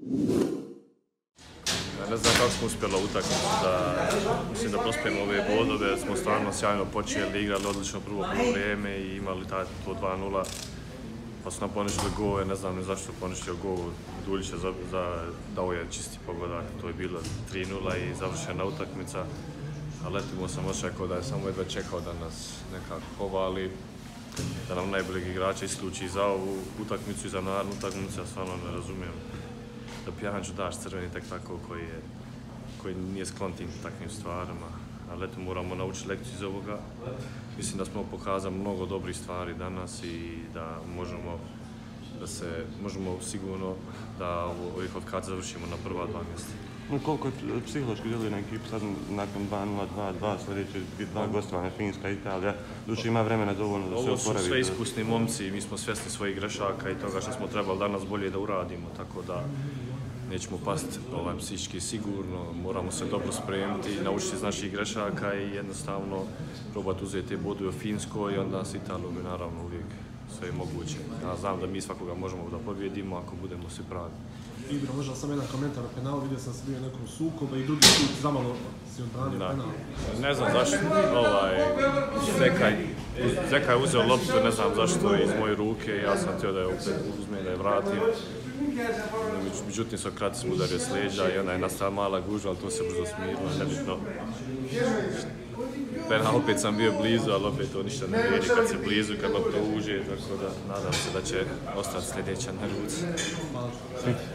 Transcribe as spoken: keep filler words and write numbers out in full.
Ne znam kako smo uspjeli utakmicu, da, mislim da prospijemo ove bodove, smo stvarno sjajno počeli, igrali odlično prvo vrijeme i imali taj, to dva nula, pa su nam poništili gol, ne znam ne zašto je poništio gol Duljića, za, za, dao je čisti pogodak, to je bilo tri nula i završena utakmica, a letimo sam očekao da je samo jedva čekao da nas nekako povali, da nam najboljeg igrača isključi za ovu utakmicu i za narednu utakmicu, ja stvarno ne razumijem da Pjaniću daš crveni tek tako koji, je, koji nije sklon tim takvim stvarima. Ali eto, moramo naučiti lekciju iz ovoga. Mislim da smo pokazali mnogo dobrih stvari danas i da možemo, da se, možemo sigurno da ovih odkaza završimo na prva dva mjesta. No, koliko je psihološki djeluje na ekipu sad nakon dva nula, dva dva, sljedeće dva gostovanja, Finska, Italija, duše ima vremena dovoljno da se oporavi? Ovo su sve iskusni momci i mi smo svjesni svojih grešaka i toga što smo trebali danas bolje da uradimo, tako da nećemo pasti ovaj, psihički sigurno, moramo se dobro spremiti, naučiti iz naših grešaka i jednostavno probati uzeti te bodove u Finskoj i onda s Italijom je naravno uvijek sve moguće. Ja znam da mi svakoga možemo da pobjedimo ako budemo svi pravi. Ibro, možda sam jedan komentar o penalu, vidio sam se bio nekom sukoba i drugi put zamalo si odbranio penal. Ne znam zašto, ovaj, Zekaj, Zekaj je uzeo loptu, ne znam zašto iz moje ruke, ja sam htio da je opet uzme, da je vratim. Međutim, Sokratis mu udario s leđa i ona je nastala mala gužva, ali to se brzo smirilo, nebitno. Penal, opet sam bio blizu, ali opet to ništa ne vrijedi kad se blizu, kad lopta uđe, tako da nadam se da će ostati sljedeća na ruci.